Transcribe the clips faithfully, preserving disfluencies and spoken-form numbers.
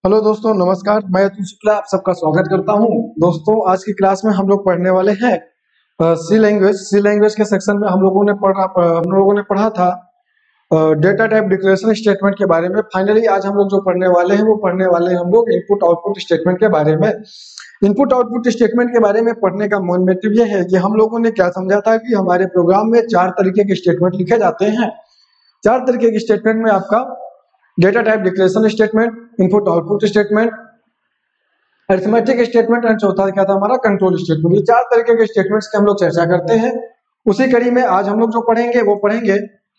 Hello दोस्तों, नमस्कार। मैं अतुल शुक्ला आप सबका स्वागत करता हूं। दोस्तों, आज की क्लास में हम लोग पढ़ने वाले हैं सी लैंग्वेज। सी लैंग्वेज के सेक्शन में हम लोगों ने पढ़ा हम लोगों ने पढ़ा था डेटा टाइप डिक्लेरेशन स्टेटमेंट के बारे में। फाइनली आज हम लोग जो पढ़ने वाले हैं वो पढ़ने वाले हैं हम लोग इनपुट आउटपुट स्टेटमेंट के बारे में। इनपुट आउटपुट स्टेटमेंट के बारे में पढ़ने का मेन मोटिव ये है कि हम लोगों ने क्या समझा था कि हमारे प्रोग्राम में चार तरीके के स्टेटमेंट लिखे जाते हैं। चार तरीके के स्टेटमेंट में आपका data type declaration statement, input output statement, arithmetic statement and चौथा क्या था हमारा कंट्रोल स्टेटमेंट। ये चार तरीके के स्टेटमेंट्स की हम लोग चर्चा करते हैं। उसी कड़ी में आज हम लोग जो पढ़ेंगे वो पढ़ेंगे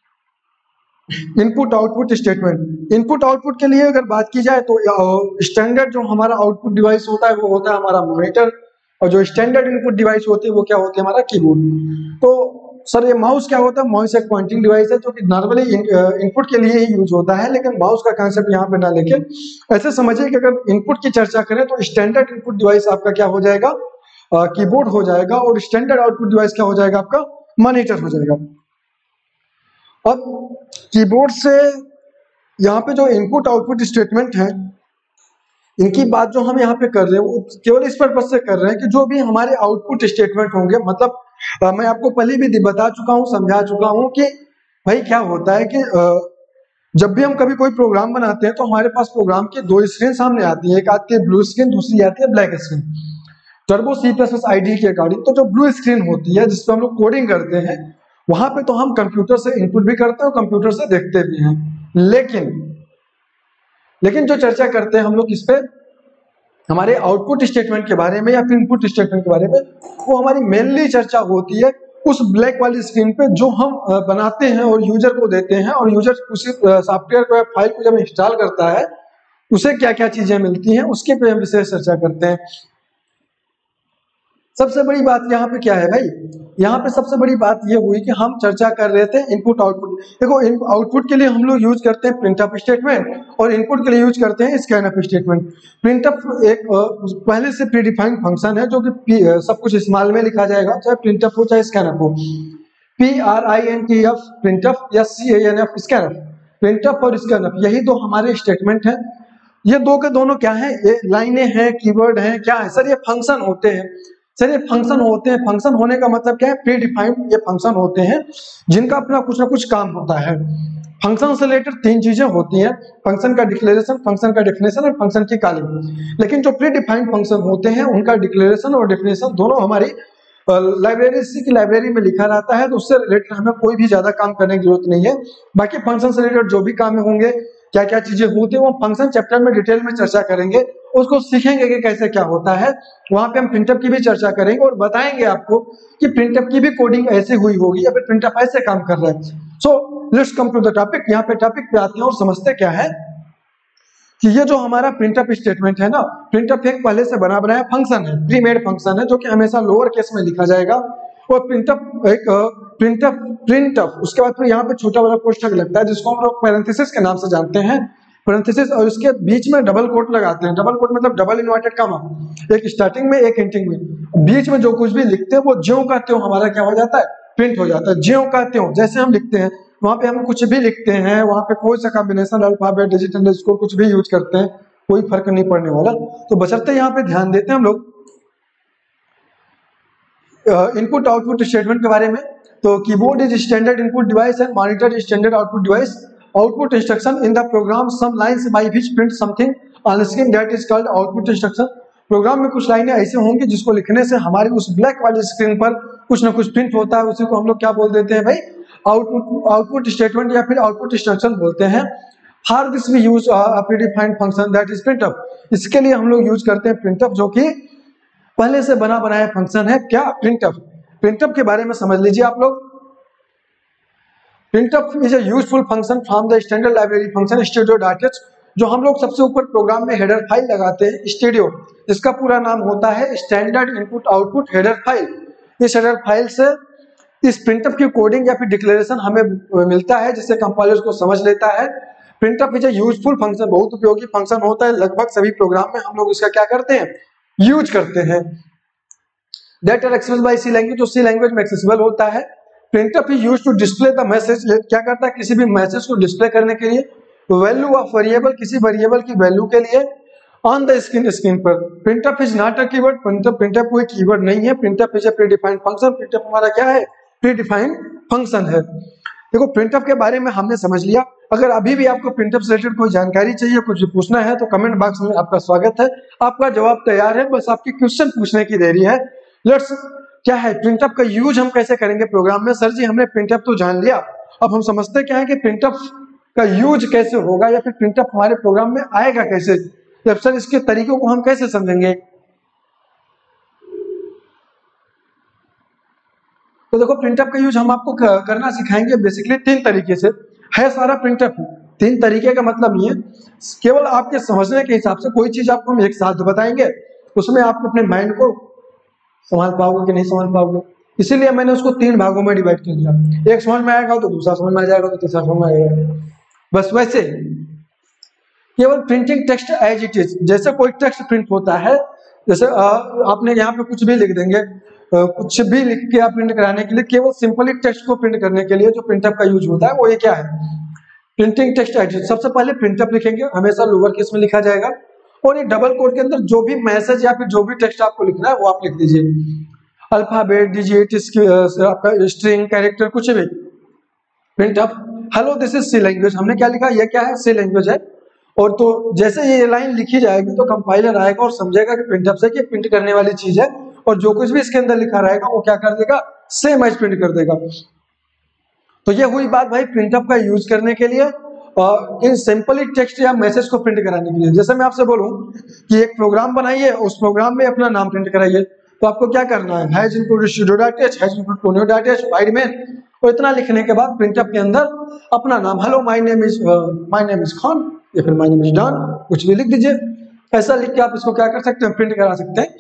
input output statement. Input output के लिए अगर बात की जाए तो स्टैंडर्ड जो हमारा आउटपुट डिवाइस होता है वो होता है हमारा मॉनिटर, और जो स्टैंडर्ड इनपुट डिवाइस होती है वो क्या होती है हमारा कीबोर्ड। तो सर ये माउस क्या होता है? माउस एक पॉइंटिंग डिवाइस है जो कि नॉर्मली इनपुट के लिए ही यूज होता है, लेकिन माउस का कांसेप्ट यहाँ पे ना लेके ऐसे समझिए कि अगर इनपुट की चर्चा करें तो स्टैंडर्ड इनपुट डिवाइस आपका क्या हो जाएगा? कीबोर्ड हो जाएगा, और स्टैंडर्ड आउटपुट डिवाइस क्या हो जाएगा? आपका मॉनिटर हो जाएगा। अब कीबोर्ड से यहाँ पे जो इनपुट आउटपुट स्टेटमेंट है इनकी बात जो हम यहाँ पे कर रहे हैं वो केवल इस पर्पज से कर रहे हैं कि जो भी हमारे आउटपुट स्टेटमेंट होंगे, मतलब आ, मैं आपको पहले भी बता चुका हूँ, समझा चुका हूँ कि भाई क्या होता है कि आ, जब भी हम कभी कोई प्रोग्राम बनाते हैं तो हमारे पास प्रोग्राम की दो स्क्रीन सामने आती है। एक आती है ब्लू स्क्रीन, दूसरी आती है black screen. Turbo C plus plus ID के अकॉर्डिंग तो जो ब्लू स्क्रीन होती है जिसपे हम लोग कोडिंग करते हैं वहां पे तो हम कंप्यूटर से इनपुट भी करते हैं और कंप्यूटर से देखते भी हैं। लेकिन लेकिन जो चर्चा करते हैं हम लोग इस पे हमारे आउटपुट स्टेटमेंट के बारे में या फिर इनपुट स्टेटमेंट के बारे में, वो हमारी मेनली चर्चा होती है उस ब्लैक वाली स्क्रीन पे जो हम बनाते हैं और यूजर को देते हैं, और यूजर उसी सॉफ्टवेयर को या फाइल को जब इंस्टॉल करता है उसे क्या क्या चीजें मिलती हैं उसके पे हम विशेष चर्चा करते हैं। सबसे बड़ी बात यहाँ पे क्या है भाई? यहाँ पे सबसे बड़ी बात ये हुई कि हम चर्चा कर रहे थे इनपुट आउटपुट। देखो, आउटपुट के लिए हम लोग यूज करते हैं प्रिंटअप स्टेटमेंट और इनपुट के लिए यूज करते हैं स्कैनअप स्टेटमेंट। प्रिंटअप एक पहले से प्री डिफाइंड फंक्शन है जो कि सब कुछ स्मॉल में लिखा जाएगा, चाहे प्रिंटअप हो चाहे स्कैनअप हो। P R I N T F printf या C A N F scanf. Printf और स्कैनअप यही दो हमारे स्टेटमेंट है। ये दो के दोनों क्या है? ये लाइनें हैं, कीवर्ड है, क्या है सर? ये फंक्शन होते हैं। सर ये फंक्शन होते हैं। फंक्शन होने का मतलब क्या है? प्री डिफाइंड ये फंक्शन होते हैं जिनका अपना कुछ ना कुछ काम होता है। फंक्शन से रिलेटेड तीन चीजें होती हैं: फंक्शन का डिक्लेरेशन, फंक्शन का डेफिनेशन और फंक्शन की कॉलिंग। लेकिन जो प्री डिफाइंड फंक्शन होते हैं उनका डिक्लेरेशन और डेफिनेशन दोनों हमारी लाइब्रेरी सी की लाइब्रेरी में लिखा रहता है, तो उससे रिलेटेड हमें कोई भी ज्यादा काम करने की जरूरत नहीं है। बाकी फंक्शन से रिलेटेड जो भी काम होंगे, क्या क्या चीजें होती है, वो फंक्शन चैप्टर में डिटेल में चर्चा करेंगे, उसको सीखेंगे कि कैसे क्या होता है। वहां पे हम प्रिंटअप की भी चर्चा करेंगे और बताएंगे आपको कि प्रिंटअप की भी कोडिंग ऐसे हुई होगी या फिर प्रिंटअप ऐसे काम कर रहा है। So let's come to the topic. यहाँ पे टॉपिक पे आते हैं और समझते क्या है कि ये जो हमारा प्रिंटअप स्टेटमेंट है ना, प्रिंटअप एक पहले से बना बनाया फंक्शन है, प्री मेड फंक्शन है जो कि हमेशा लोअर केस में लिखा जाएगा। और प्रिंटअप एक प्रिंटअप प्रिंटअप उसके बाद फिर यहाँ पे छोटा वाला कोष्ठक लगता है जिसको हम लोग पैरेंथेसिस के नाम से जानते हैं। पैरेंथेसिस, और उसके बीच में डबल कोट लगाते हैं। डबल कोट मतलब डबल इन्वर्टेड कॉमा, एक स्टार्टिंग में एक एंडिंग में। बीच में जो कुछ भी लिखते हैं वो ज्यों का त्यों हमारा क्या हो जाता है? प्रिंट हो जाता है। ज्यों का त्यों जैसे हम लिखते हैं वहां पे हम कुछ भी लिखते हैं, वहां पे कोई सा कॉम्बिनेशन अल्फाबेट डिजिट अंडरस्कोर कुछ भी यूज करते हैं, कोई फर्क नहीं पड़ने वाला। तो बशर्ते यहाँ पे ध्यान देते हैं हम लोग इनपुट आउटपुट स्टेटमेंट के बारे में। तो keyboard is standard input device and monitor is standard output device. Output instruction in the program some lines by which print something on screen that is called output instruction. Program में कुछ लाइनें ऐसे होंगी जिसको लिखने से हमारी उस ब्लैक वाली स्क्रीन पर कुछ ना कुछ प्रिंट होता है, उसी को हम लोग क्या बोल देते हैं भाई? आउटपुट आउटपुट स्टेटमेंट या फिर आउटपुट इंस्ट्रक्शन बोलते हैं। For this we use a predefined function that is printf. इसके लिए हम लोग यूज करते हैं प्रिंटअप, जो कि पहले से बना बनाया फंक्शन है। क्या? प्रिंटअप। प्रिंटअप के बारे में समझ लीजिए आप लोग। Printf is a useful function from the standard library function studio dot H, जो हम लोग सबसे ऊपर प्रोग्राम में हेडर फाइल लगाते हैं स्टूडियो, जिसका पूरा नाम होता है standard input output header file. इस हेडर फाइल से इस प्रिंटअप की कोडिंग या फिर डिक्लेरेशन हमें मिलता है जिससे कंपाइलर को समझ लेता है। Printf is a useful function, बहुत उपयोगी फंक्शन होता है। लगभग सभी प्रोग्राम में हम लोग इसका क्या करते हैं? यूज करते हैं। That are accessible by C language, जो सी लैंग्वेज में एक्सेसिबल होता है। Printf is used to display the message, क्या करता है? किसी भी मैसेज को डिस्प्ले करने के लिए। वैल्यू ऑफ वेरिएबल, किसी वेरिएबल की वैल्यू के लिए। ऑन द स्क्रीन स्क्रीन पर। printf is not a keyword, printf printf कोई कीवर्ड नहीं है, printf is a predefined function. printf हमारा क्या है? प्रीडिफाइंड फंक्शन है। देखो printf के बारे में हमने समझ लिया। अगर अभी भी आपको printf से रिलेटेड कोई जानकारी चाहिए, कुछ भी पूछना है तो कमेंट बॉक्स में आपका स्वागत है, आपका जवाब तैयार है, बस आपकी क्वेश्चन पूछने की देरी है। लेट्स क्या है printf का यूज हम कैसे करेंगे प्रोग्राम में? सर जी हमने printf तो जान लिया, अब हम समझते क्या है कि printf का यूज कैसे होगा या फिर printf हमारे प्रोग्राम में आएगा कैसे, या सर इसके तरीकों को हम कैसे समझेंगे। तो देखो printf का यूज हम आपको करना सिखाएंगे बेसिकली तीन तरीके से। है सारा printf तीन तरीके का मतलब ये केवल आपके समझने के हिसाब से कोई चीज आपको हम एक साथ बताएंगे, उसमें आप अपने माइंड को संभाल पाओगे कि नहीं संभाल पाओगे, इसीलिए मैंने उसको तीन भागों में डिवाइड कर दिया। एक समझ में आएगा तो दूसरा समझ में आ जाएगा तो तीसरा समझ में आएगा। बस वैसे केवल printing text as it is, जैसे कोई टेक्स्ट प्रिंट होता है, जैसे आ, आपने यहाँ पे कुछ भी लिख देंगे, आ, कुछ भी लिख के आप प्रिंट कराने के लिए केवल सिंपली टेक्स्ट को प्रिंट करने के लिए जो प्रिंटफ का यूज होता है वो ये क्या है? Printing text as it is. सबसे पहले प्रिंटफ लिखेंगे, हमेशा लोअर केस में लिखा जाएगा, और ये डबल कोड के अंदर जो भी मैसेज या फिर जो भी टेक्स्ट आपको लिखना है वो आप लिख दीजिए, अल्फाबेट, डिजिट, आपका स्ट्रिंग, कैरेक्टर, कुछ भी। Printf hello this is C language, हमने क्या लिखा? ये क्या है? सी लैंग्वेज है। और तो जैसे ये लाइन लिखी जाएगी तो कंपाइलर आएगा और समझेगा कि प्रिंटफ से कि प्रिंट करने वाली चीज है, और जो कुछ भी इसके अंदर लिखा रहेगा वो क्या कर देगा? सेम एज प्रिंट कर देगा। तो ये हुई बात भाई प्रिंटफ का यूज करने के लिए और इन सिंपली टेक्स्ट या मैसेज को प्रिंट कराने के लिए। जैसे मैं आपसे बोलूं कि एक प्रोग्राम बनाइए, उस प्रोग्राम में अपना नाम प्रिंट कराइए, तो आपको क्या करना है? Hash input studio, hash input conio, void main, और इतना लिखने के बाद प्रिंटफ के अंदर अपना नाम, hello my name is my name is Khan या फिर माय नेम इज डॉन, कुछ भी लिख दीजिए। ऐसा लिख के आप इसको क्या कर सकते हैं? प्रिंट करा सकते हैं।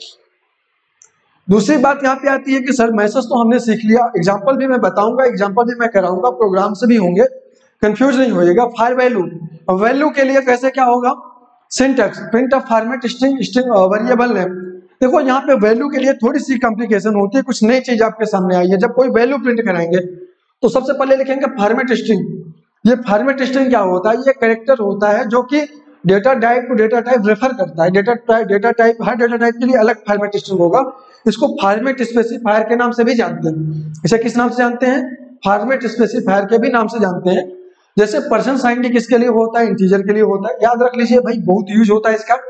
दूसरी बात यहाँ पे आती है कि सर मैसेज तो हमने सीख लिया, एग्जांपल भी मैं बताऊंगा, एग्जांपल भी मैं कराऊंगा, प्रोग्राम से भी होंगे, कंफ्यूज नहीं होइएगा। फायर वैल्यू, वैल्यू के लिए कैसे क्या होगा? Syntax, print of format string string variable name. देखो यहाँ पे वैल्यू के लिए थोड़ी सी कॉम्प्लिकेशन होती है, कुछ नई चीज आपके सामने आई है। जब कोई वैल्यू प्रिंट कराएंगे तो सबसे पहले लिखेंगे फॉर्मेट स्ट्रिंग। ये फॉर्मेट स्ट्रिंग क्या होता है? ये कैरेक्टर होता है जो कि data type to data type refer करता है। डेटा टाइप डेटा टाइप हर डेटा टाइप के लिए अलग फॉर्मेट स्ट्रिंग होगा। इसको फॉर्मेट स्पेसिफायर के नाम से भी जानते हैं। इसे किस नाम से जानते हैं? फॉर्मेट स्पेसिफायर के भी नाम से जानते हैं। जैसे परसेंट साइन डी किसके लिए होता है? इंटीजर के लिए होता है। याद रख लीजिए भाई, बहुत यूज होता है इसका।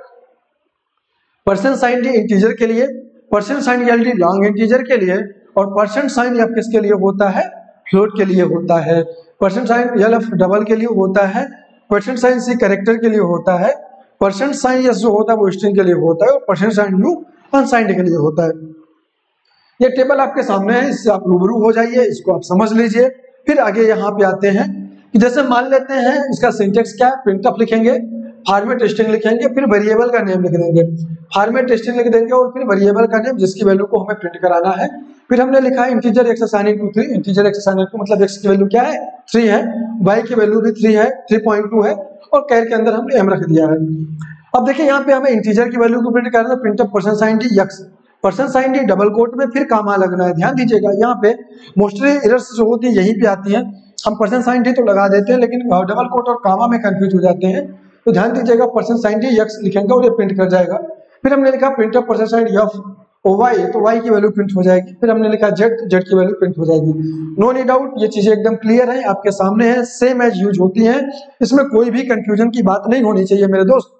परसेंट साइन डी इंटीजर के लिए, percent sign L D long integer के लिए, और परसेंट साइन एफ किसके लिए होता है? फ्लोट के लिए होता है। Percent sign L F double के लिए होता है। परसेंट साइन सी कैरेक्टर के लिए होता है। परसेंट साइन एस जो होता है वो स्ट्रिंग के लिए होता है, और परसेंट साइन यू अनसाइंड के लिए होता है। ये टेबल आपके सामने है, इससे आप रूबरू हो जाइए, इसको आप समझ लीजिए। फिर आगे यहाँ पे आते हैं कि जैसे मान लेते हैं इसका सिंटेक्स क्या है? प्रिंटफ लिखेंगे, फॉर्मेट स्ट्रिंग लिखेंगे, फिर वेरिएबल का नेम लिख देंगे। फॉर्मेट स्ट्रिंग लिख देंगे और फिर वेरिएबल का नेम जिसकी वैल्यू को हमें प्रिंट कराना है। फिर हमने लिखा है integer x assigning to three. Integer x assigning to मतलब एक्स की वैल्यू क्या है? थ्री है, वाई की वैल्यू भी थ्री है, थ्री पॉइंट टू है, और कैर के अंदर हमने एम रख दिया है। अब देखिए यहाँ पे हमें इंटीजर की वैल्यू को प्रिंट करना है। Printf percent sign d x, percent sign d double quote में फिर कामा लगना है। ध्यान दीजिएगा यहाँ पे मोस्टली एरर्स जो होती है यहीं पे आती हैं। हम परसेंट साइन डी तो लगा देते हैं लेकिन डबल कोट और कामा में कंफ्यूज हो जाते हैं, तो ध्यान दीजिएगा परसेंट साइन डी एक्स लिखेंगे और ये प्रिंट कर जाएगा। फिर हमने लिखा printf percent sign f o y, तो वाई की वैल्यू प्रिंट हो जाएगी। फिर हमने लिखा जेड, जेड की वैल्यू प्रिंट हो जाएगी। नो नी डाउट ये चीजें एकदम क्लियर है, आपके सामने है, सेम एज यूज होती हैं, इसमें कोई भी कंफ्यूजन की बात नहीं होनी चाहिए मेरे दोस्त।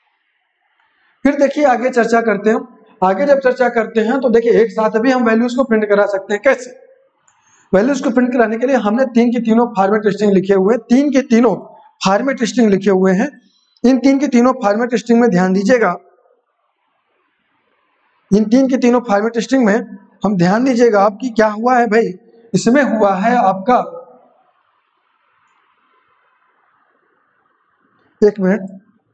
फिर देखिए आगे चर्चा करते हैं। आगे जब चर्चा करते हैं तो देखिए एक साथ भी हम वैल्यूज को प्रिंट करा सकते हैं। कैसे? वैल्यूज को प्रिंट कराने के लिए हमने तीन की तीनों फॉर्मेट स्ट्रिंग लिखे हुए, तीन के तीनों फॉर्मेट स्ट्रिंग लिखे हुए हैं। इन तीन की तीनों फॉर्मेट स्ट्रिंग में ध्यान दीजिएगा, इन तीन की तीनों फॉर्मेट स्ट्रिंग में हम ध्यान दीजिएगा आपकी क्या हुआ है भाई, इसमें हुआ है आपका, एक मिनट,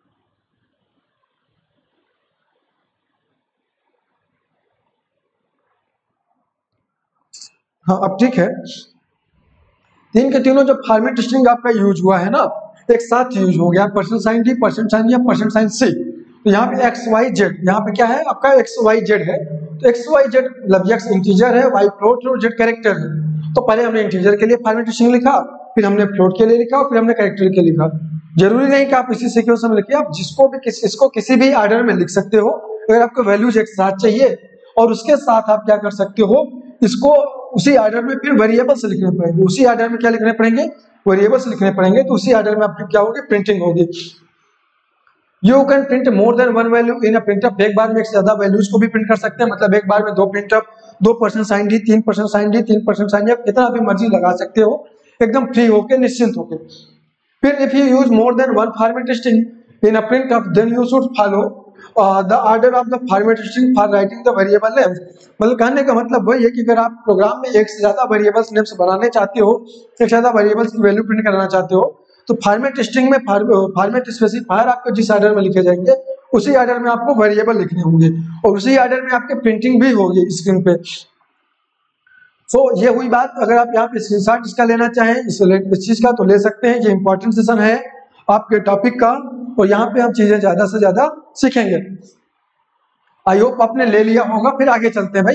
हाँ अब ठीक है। तीन के तीनों जो फॉर्मेट स्ट्रिंग आपका यूज हुआ है ना, एक साथ यूज हो गया, percent sign d, percent sign या परसेंट साइन सी। तो यहाँ पे एक्स वाई जेड, यहाँ पे क्या है आपका एक्स वाई जेड है। तो एक्स वाई जेड मतलब एक्स इंटीजर है, वाई फ्लोट और जेड कैरेक्टर है। तो पहले हमने इंटीजर के लिए फॉर्मेट स्ट्रिंग लिखा, फिर हमने फ्लोट के लिए लिखा और फिर हमने कैरेक्टर के लिए लिखा। जरूरी नहीं कि आप इसी सीक्वेंस में लिखिए, आप जिसको भी किस इसको किसी भी ऑर्डर में लिख सकते हो। अगर आपको वैल्यूज एक साथ चाहिए और उसके साथ आप क्या कर सकते हो, इसको उसी ऑर्डर में फिर वेरिएबल्स लिखने पड़ेंगे। उसी ऑर्डर में क्या लिखने पड़ेंगे, वेरिएबल्स लिखने पड़ेंगे। तो उसी ऑर्डर में आपकी क्या होगी, प्रिंटिंग होगी। You can print more than one value in a printf. एक बार में एक से ज्यादा वैल्यूज को भी प्रिंट कर सकते हैं, मतलब एक बार में दो प्रिंटअप, दो परसेंट साइन डी, तीन परसेंट साइन डी, तीन परसेंट साइन डी, आप कितना भी मर्जी लगा सकते हो, एकदम फ्री होके, निश्चिंत होके। फिर if you use more than one format string in a printf then you should follow the order of the format string for writing the variable names. मतलब कहने का मतलब वही है कि अगर आप प्रोग्राम में एक से ज्यादा वेरिएबल्स नेम्स बनाने चाहते हो, एक से ज्यादा वेरिएबल्स की वैल्यू प्रिंट कराना चाहते हो, तो फॉर्मेट स्ट्रिंग में फॉर्मेट स्पेसिफायर आपको जिस ऑर्डर में लिखे जाएंगे उसी ऑर्डर में आपको वेरिएबल लिखने होंगे और उसी ऑर्डर में आपके प्रिंटिंग भी होगी स्क्रीन पे। सो so, ये हुई बात। अगर आप यहाँ पे स्क्रीनशॉट इसका लेना चाहें इस, इस चीज का तो ले सकते हैं। ये इंपॉर्टेंट सेशन है आपके टॉपिक का और यहाँ पे हम चीजें ज्यादा से ज्यादा सीखेंगे। आई होप आपने ले लिया होगा। फिर आगे चलते हैं भाई।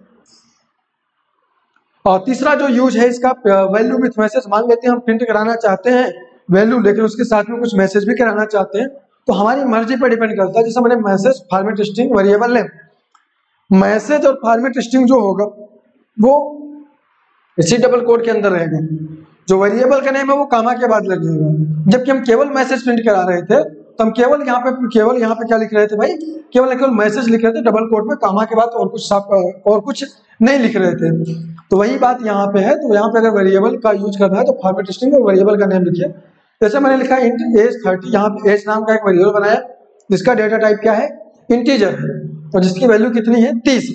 और तीसरा जो यूज है इसका, वैल्यू विथ मैसेज। मान लेते हैं हम प्रिंट कराना चाहते हैं वैल्यू, लेकिन उसके साथ में कुछ मैसेज भी कराना चाहते हैं, तो हमारी मर्जी पर डिपेंड करता है। जैसे मैंने message, format string, variable name. Message और फॉर्मेट स्ट्रिंग जो होगा वो इसी डबल कोड के अंदर रहेगा। जो वेरिएबल का नेम है वो कामा के बाद लगेगा। जबकि हम केवल मैसेज प्रिंट करा रहे थे तो हम केवल यहाँ पे केवल यहाँ पे क्या लिख रहे थे भाई, केवल केवल मैसेज लिख रहे थे डबल कोड में, कामा के बाद और कुछ और कुछ नहीं लिख रहे थे। तो वही बात यहाँ पे है। तो यहाँ पे अगर वेरिएबल का यूज करना है तो फॉर्मेट स्ट्रिंग और वेरिएबल का नेम लिखिए। जैसे मैंने लिखा इंट एज थर्टी, यहाँ पे एज नाम का एक वेरिएबल बनाया जिसका डेटा टाइप क्या है, इंटीजर है, और जिसकी वैल्यू कितनी है, तीस।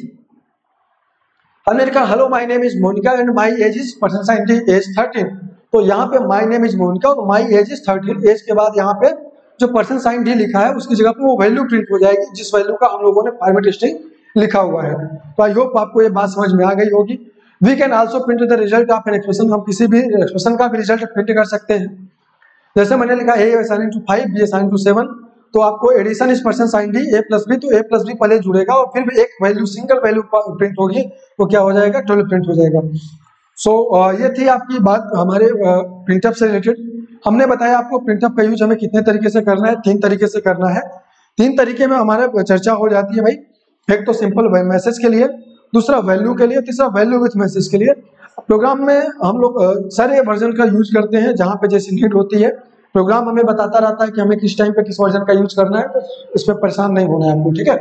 हमने लिखा hello my name is Monika and my age is percent sign d age thirteen. तो यहाँ पे माय नेम इज मोनिका और my age is thirteen, age के बाद यहाँ पे जो परसेंट साइन डी लिखा है उसकी जगह पे वो वैल्यू प्रिंट हो जाएगी जिस वैल्यू का हम लोगों ने फॉर्मेट स्ट्रिंग लिखा हुआ है। तो आई होप आपको ये बात समझ में आ गई होगी। We can also print the result of an expression. हम किसी भी एक्सप्रेशन का भी रिजल्ट प्रिंट कर सकते हैं। जैसे मैंने लिखा a assign to five, b assign to seven, तो आपको addition is percent sign d, a plus b, तो ए प्लस बी पहले जुड़ेगा और फिर भी एक वैल्यू, सिंगल वैल्यू प्रिंट होगी, वो क्या हो जाएगा, ट्वेल्व प्रिंट हो जाएगा। सो so, ये थी आपकी बात हमारे प्रिंटअप से रिलेटेड। हमने बताया आपको प्रिंटअप का यूज हमें कितने तरीके से करना है, तीन तरीके से करना है। तीन तरीके में हमारे चर्चा हो जाती है भाई। एक तो सिंपल मैसेज के लिए, दूसरा वैल्यू के लिए, तीसरा वैल्यू विथ मैसेज के लिए। प्रोग्राम में हम लोग सारे वर्जन का यूज करते हैं जहाँ पे जैसी नीड होती है। प्रोग्राम हमें बताता रहता है कि हमें किस टाइम पे किस वर्जन का यूज करना है, तो इसमें परेशान नहीं होना है आपको, ठीक है।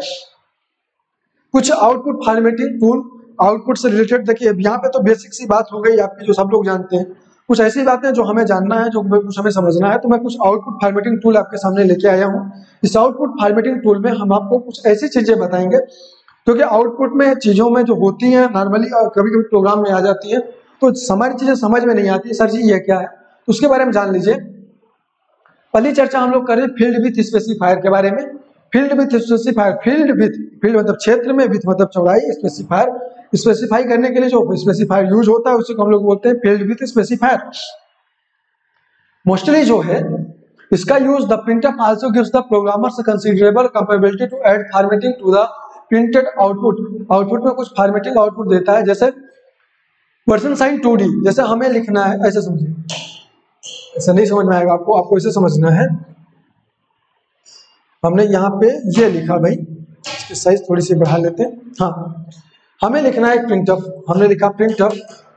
कुछ आउटपुट फॉर्मेटिंग टूल, आउटपुट से रिलेटेड देखिए यहाँ पे तो बेसिक सी बात हो गई आपकी जो सब लोग जानते हैं। कुछ ऐसी बातें जो हमें जानना है, जो कुछ हमें समझना है, तो मैं कुछ आउटपुट फॉर्मेटिंग टूल आपके सामने लेके आया हूँ। इस आउटपुट फॉर्मेटिंग टूल में हम आपको कुछ ऐसी चीजें बताएंगे क्योंकि आउटपुट में चीजों में जो होती हैं नॉर्मली और कभी कभी प्रोग्राम में आ जाती है, तो हमारी चीजें समझ में नहीं आती, सर जी ये क्या है, तो उसके बारे में जान लीजिए। पहली चर्चा हम लोग कर रहे हैं फील्ड विथ स्पेसिफायर के बारे में। Field width specifier, field width, field मतलब क्षेत्र में, विथ मतलब चौड़ाई, स्पेसिफायर स्पेसिफाई करने के लिए जो स्पेसिफायर यूज होता है उसी को हम लोग बोलते हैं फील्ड विथ स्पेसिफायर। मोस्टली जो है इसका use the printf also gives the programmers considerable capability to add formatting to the printed output. Output में कुछ फॉर्मेटिंग आउटपुट देता है, जैसे परसेंट साइन टू डी, जैसे हमें लिखना है, ऐसे समझिए, ऐसा नहीं समझ में आएगा आपको, आपको इसे समझना है। हमने यहाँ पे ये लिखा भाई, इसकी साइज थोड़ी सी बढ़ा लेते हैं। हाँ, हमें लिखना है प्रिंटअप, हमने लिखा printf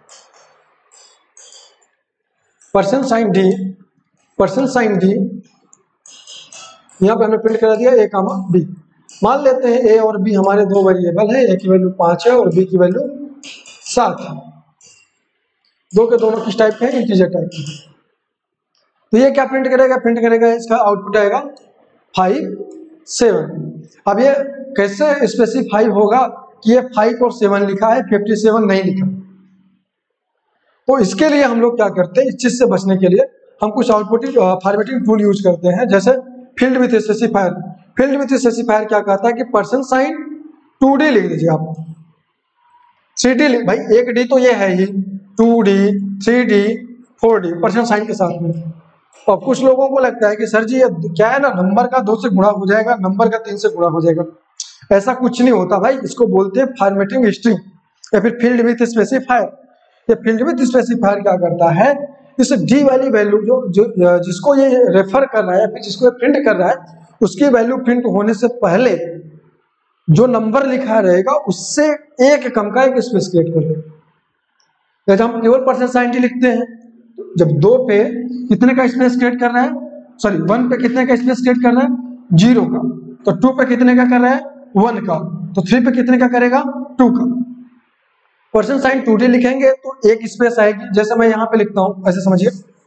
percent sign d, percent sign d, यहाँ पे हमने प्रिंट करा दिया ए कामा बी। मान लेते हैं ए और बी हमारे दो वेरिएबल है, ए की वैल्यू पांच है और बी की वैल्यू सात है। दो के दोनों किस टाइप के हैं, इंटीजर टाइप के। तो ये क्या प्रिंट करेगा, प्रिंट करेगा इसका आउटपुट आएगा फाइव सेवन। अब ये कैसे स्पेसिफाई होगा कि ये फाइव और सेवन लिखा है, फिफ्टी सेवन नहीं लिखा। तो इसके लिए हम लोग क्या करते हैं, इस चीज से बचने के लिए हम कुछ आउटपुट फॉर्मेटिंग टूल यूज करते हैं, जैसे field width specifier. Field width specifier क्या कहता है कि परसेंट साइन टू डी लिख दीजिए आप, थ्री डी भाई, एक डी तो ये है ही, two d, three d, four d percent sign के साथ में। और कुछ लोगों को लगता है कि सर जी ये क्या है ना, नंबर का दो से गुणा हो जाएगा, नंबर का तीन से गुणा हो जाएगा। ऐसा कुछ नहीं होता भाई, इसको बोलते हैं फॉर्मेटिंग स्ट्रिंग या फिर फील्ड विथ स्पेसिफायर। ये फील्ड विथ स्पेसिफायर क्या करता है, इस डी वाली वैल्यू जो जो जिसको ये रेफर कर रहा है फिर जिसको ये प्रिंट कर रहा है उसकी वैल्यू प्रिंट होने से पहले जो नंबर लिखा रहेगा उससे एक कम का एक स्पेस क्रिएट कर देगा। जैसे हम केवल परसेंट साइन डी लिखते हैं, जब दो पे कितने का स्पेस क्रिएट कर रहा है, सॉरी वन पे कितने का स्पेस क्रिएट कर रहा है, जीरो का, तो टू पे कितने का कर रहा है, वन का, तो थ्री पे कितने का करेगा, टू का। परसेंट साइन टू डी लिखेंगे तो एक स्पेस आएगी, जैसे मैं यहाँ पे लिखता हूं ऐसे समझिए।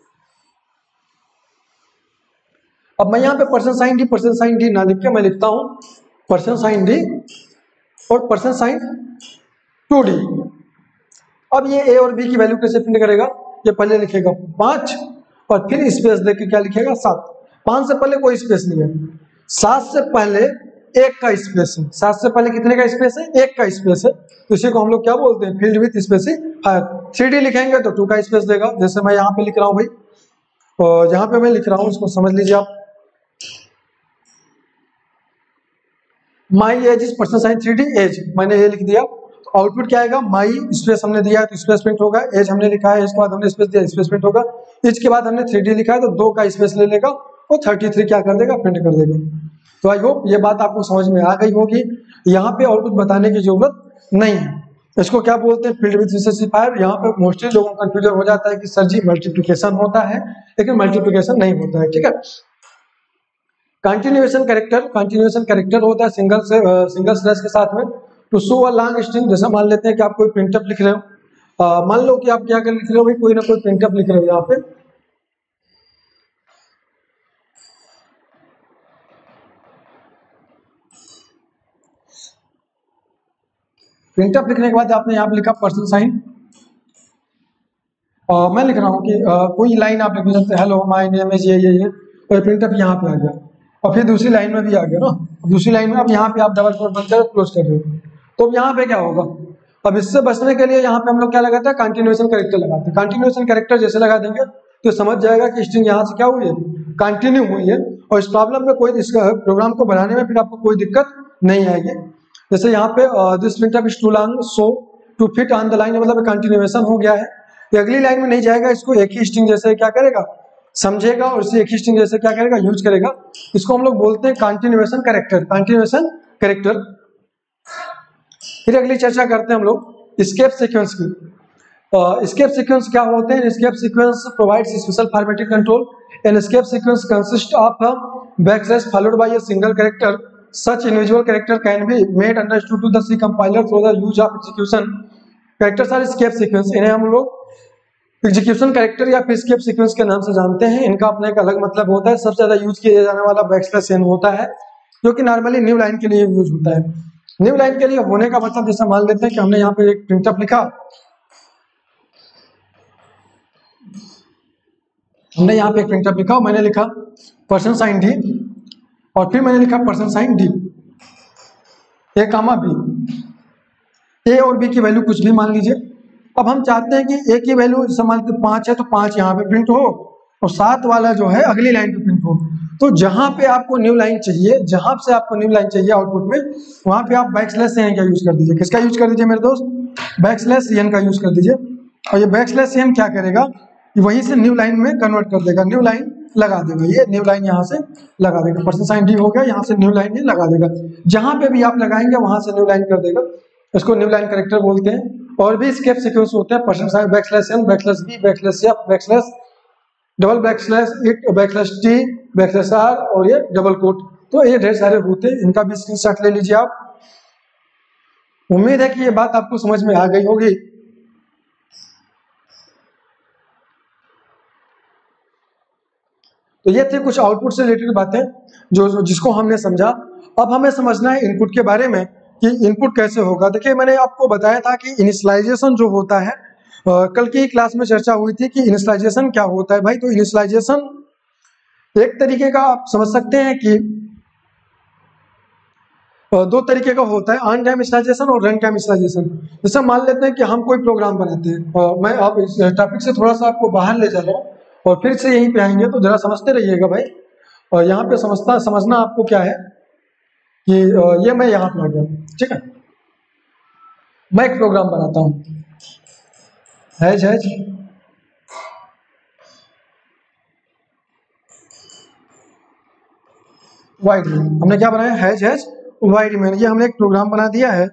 अब मैं यहाँ पे percent sign d percent sign d ना लिख के मैं लिखता हूं परसेंट साइन डी और परसेंट साइन टू डी। अब ये ए और बी की वैल्यू कैसे प्रिंट करेगा, ये पहले लिखेगा पांच और फिर स्पेस देके क्या लिखेगा, सात। पांच से पहले कोई स्पेस नहीं है, सात से पहले एक का स्पेस है, सात से पहले कितने का स्पेस है, एक का स्पेस है, तो इसी को हम लोग क्या बोलते हैं, field width specifier. Three d लिखेंगे तो टू का स्पेस देगा, जैसे मैं यहाँ पे लिख रहा हूँ भाई, और जहां पे मैं लिख रहा हूँ इसको समझ लीजिए आप, my age is percent sign three d age, मैंने ये लिख दिया। आउटपुट क्या आएगा, माई स्पेस हमने दिया है तो स्पेस प्रिंट होगा, एज हमने लिखा है, एज के बाद हमने स्पेस दिया, स्पेस प्रिंट होगा, एज के बाद हमने थ्री डी लिखा है तो दो का स्पेस ले लेगा और थर्टी थ्री क्या कर देगा, प्रिंट कर देगा। तो आई होप ये बात आपको समझ में आ गई होगी, यहाँ पे और कुछ बताने की जरूरत नहीं है। इसको क्या बोलते हैं, फील्ड विथ स्पेसिफायर। यहाँ पे मोस्टली लोगों को कंफ्यूजन हो जाता है कि सर जी मल्टीप्लिकेशन होता है, लेकिन मल्टीप्लिकेशन नहीं होता है, ठीक है। कंटिन्यूएशन कैरेक्टर, कंटिन्यूएशन कैरेक्टर होता है सिंगल से सिंगल स्लैश के साथ में to show a long string. जैसा मान लेते हैं कि आप कोई प्रिंटअप लिख रहे हो, uh, मान लो कि आप क्या कर लिख रहे हो भाई, कोई ना कोई प्रिंटअप लिख रहे हो यहाँ पे, प्रिंटअप लिखने के बाद आपने यहाँ पे लिखा परसेंट साइन, uh, मैं लिख रहा हूँ कि uh, कोई लाइन आप लिख सकते हैं, हेलो माय नेम इज ये ये ये, और प्रिंटअप यहाँ पे आ गया, और फिर दूसरी लाइन में भी आ गया ना, दूसरी लाइन में अब यहाँ पे आप डबल कोट बनकर क्लोज कर रहे हो, तो अब यहाँ पे क्या होगा, अब इससे बचने के लिए यहाँ पे हम लोग क्या लगाते हैं, कंटिन्यूएशन कैरेक्टर लगाते हैं। कंटिन्यूएशन कैरेक्टर जैसे लगा देंगे तो समझ जाएगा कि स्ट्रिंग यहाँ से क्या हुई है, कंटिन्यू हुई है, और इस प्रॉब्लम में कोई, इस प्रोग्राम को बनाने में फिर आपको कोई दिक्कत नहीं आएगी। जैसे यहाँ पे this printf is too long so to fit on the line, मतलब कंटिन्यूएशन हो गया है, ये अगली लाइन में नहीं जाएगा, इसको एक ही स्ट्रिंग जैसे क्या करेगा, समझेगा और इसे एक ही स्ट्रिंग जैसे क्या करेगा, यूज करेगा। इसको हम लोग बोलते हैं कंटिन्यूएशन कैरेक्टर, कंटिन्यूएशन कैरेक्टर। फिर अगली चर्चा करते हैं हम लोग एस्केप सीक्वेंस की। एस्केप सीक्वेंस क्या होते हैं, escape sequence provides special formatting control. An escape sequence consist of a backslash followed by a single character, such individual character can be made understood to the C compiler through the use of execution characters or escape sequence. इन्हें हम लोग execution character या फिर escape sequence के नाम से जानते हैं। इनका अपना एक अलग मतलब होता है। सबसे ज्यादा यूज किया जाने वाला बैकस्लैश एन होता है, जो कि नॉर्मली न्यू लाइन के लिए यूज होता है। न्यू लाइन के लिए होने का मतलब जैसे मान लेते हैं कि हमने यहाँ पे एक प्रिंटअप लिखा, हमने यहाँ पे एक प्रिंटअप लिखा, मैंने लिखा परसेंट साइन डी और फिर मैंने लिखा percent sign d, a comma b, a और बी की वैल्यू कुछ भी मान लीजिए। अब हम चाहते हैं कि ए की वैल्यू जैसे मान लीजिए पांच है तो पांच यहाँ पे प्रिंट हो और सात वाला जो है अगली लाइन पे प्रिंट हो। तो जहां पे आपको न्यू लाइन चाहिए, जहां से आपको न्यू लाइन चाहिए आउटपुट में, वहां पे आप बैकस्लैश एन का यूज कर दीजिए। किसका यूज कर दीजिए मेरे दोस्त, बैकस्लैश एन का यूज कर दीजिए। और ये बैकस्लैश एन क्या करेगा, वहीं से न्यू लाइन में कन्वर्ट कर देगा, न्यू लाइन लगा देगा, ये न्यू लाइन यहाँ से लगा देगा। परसेंट साइन डी हो गया, यहाँ से न्यू लाइन ये लगा देगा, जहां पे भी आप लगाएंगे वहां से न्यू लाइन कर देगा। इसको न्यू लाइन कैरेक्टर बोलते हैं। और भी स्केप सीक्वेंस होते हैं, percent sign backslash n, backslash b, backslash f, backslash double backslash it, backslash t, backslash r और ये डबल कोट। तो ये ढेर सारे होते हैं, इनका भी स्क्रीनशॉट ले लीजिए आप। उम्मीद है कि ये बात आपको समझ में आ गई होगी। तो ये थे कुछ आउटपुट से रिलेटेड बातें जो, जो जिसको हमने समझा। अब हमें समझना है इनपुट के बारे में कि इनपुट कैसे होगा। देखिए मैंने आपको बताया था कि इनिशियलाइजेशन जो होता है, आ, कल की क्लास में चर्चा हुई थी कि इनिशियलाइजेशन क्या होता है भाई। तो इनिशियलाइजेशन एक तरीके का आप समझ सकते हैं कि दो तरीके का होता है, ऑन टाइम इनिशियलाइजेशन और रन टाइम इनिशियलाइजेशन। जैसे मान लेते हैं कि हम कोई प्रोग्राम बनाते हैं, मैं अब इस टॉपिक से थोड़ा सा आपको बाहर ले जा रहा हूँ और फिर से यहीं पे आएंगे, तो जरा समझते रहिएगा भाई। और यहाँ पे समझता समझना आपको क्या है कि ये मैं यहाँ पे आ गया, ठीक है। मैं एक प्रोग्राम बनाता हूँ, हैज हैज वाइड मेन। हमने क्या बनाया, हैज हैज वाइड मेन, ये हमने एक प्रोग्राम बना दिया है।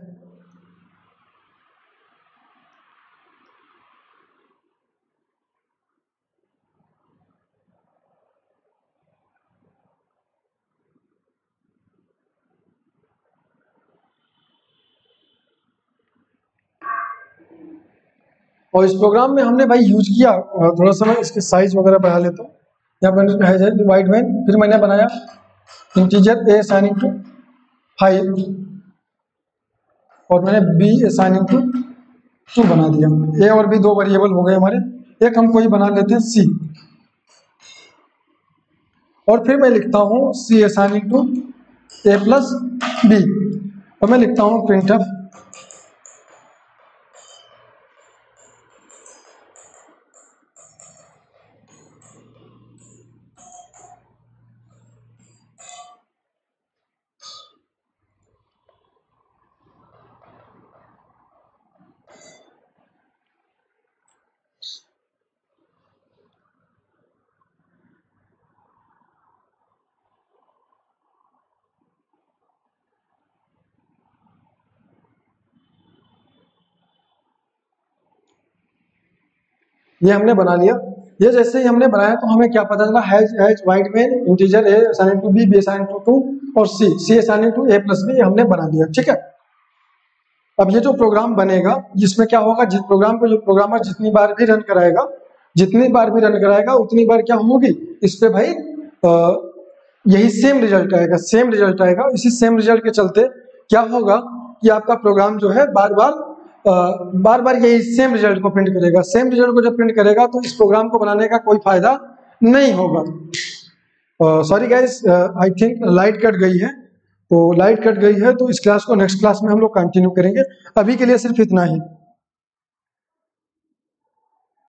और इस प्रोग्राम में हमने भाई यूज किया, थोड़ा सा मैं इसके साइज वगैरह बढ़ा लेता हूँ। यहाँ पर हैज हैज वाइड मेन, फिर मैंने बनाया integer a assigning to five और मैंने बी असाइनिंग टू टू बना दिया। ए और बी दो वेरिएबल हो गए हमारे। एक हम कोई बना लेते हैं सी, और फिर मैं लिखता हूँ c assigning to a plus b, और मैं लिखता हूँ प्रिंटफ ये हमने बना लिया। ये जैसे ही हमने बनाया तो हमें क्या पता चला, hash hash void main integer a assigning to b, b assigning to two और c c assigning to a plus b, हमने बना दिया। ठीक है, अब ये जो प्रोग्राम बनेगा जिसमें क्या होगा, जिस प्रोग्राम को जो प्रोग्रामर जितनी बार भी रन कराएगा जितनी बार भी रन कराएगा उतनी बार क्या होगी, इस पे भाई आ, यही सेम रिजल्ट आएगा, सेम रिजल्ट आएगा। इसी सेम रिजल्ट के चलते क्या होगा कि आपका प्रोग्राम जो है बार बार बार बार यही सेम रिजल्ट को प्रिंट करेगा। सेम रिजल्ट को जब प्रिंट करेगा तो इस प्रोग्राम को बनाने का कोई फायदा नहीं होगा। Sorry guys, I think light cut गई है, तो लाइट कट गई है तो इस क्लास को नेक्स्ट क्लास में हम लोग कंटिन्यू करेंगे। अभी के लिए सिर्फ इतना ही।